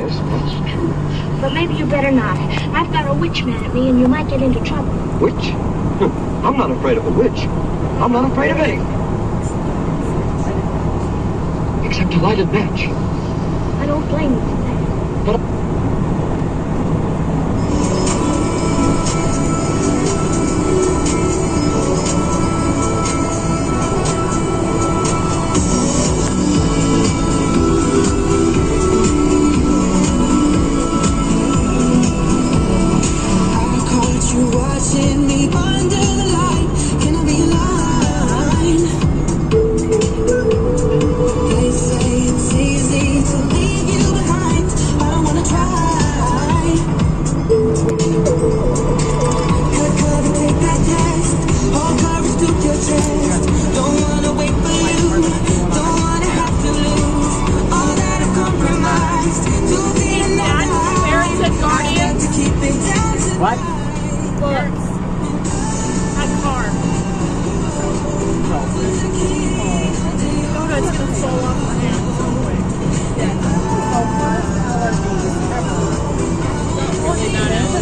Yes, that's true. But maybe you better not. I've got a witch mad at me, and you might get into trouble. Witch? I'm not afraid of a witch. I'm not afraid of anything. Except a lighted match. I don't blame you for that. But... What? Books. That car. Oh no, it's gonna fall off my hand so quick. So first allergies ever. Is that it?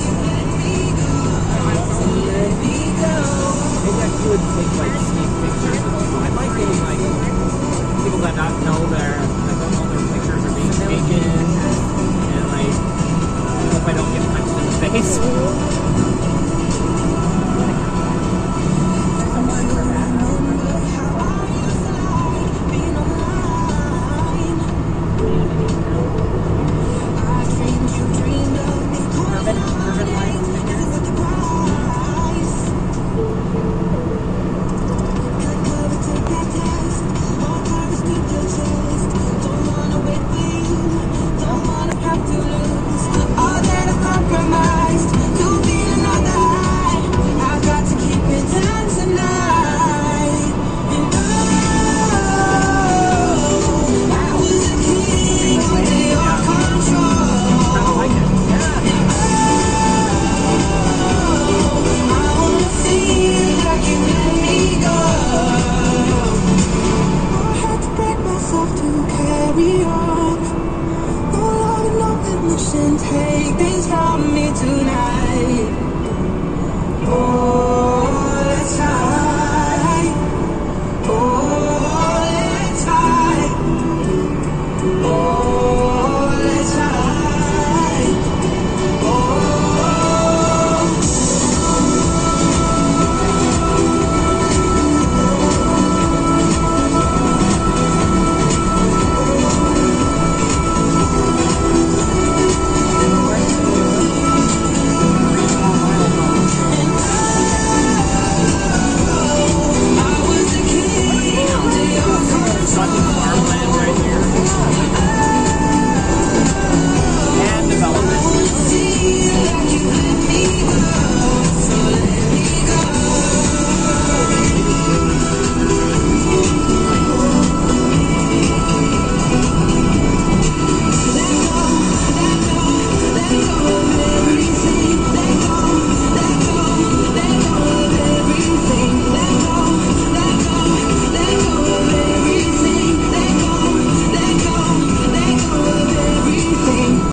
Maybe I could take like sneak pictures of people. I might get like people that don't know their pictures are being taken, and like I hope I don't get punched in the face. Take things from me tonight.